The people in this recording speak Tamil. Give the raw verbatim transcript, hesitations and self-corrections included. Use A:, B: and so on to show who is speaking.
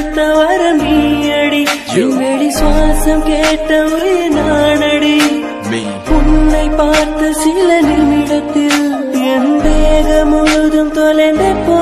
A: கொடுத்த வரம் நீயடி விண்வெளி சுவாசம் கேட்ட உயிர் நானடி உன்னை பார்த்த சில நிமிடத்தில் என் தேகம் முழுதும் தொலைந்த போ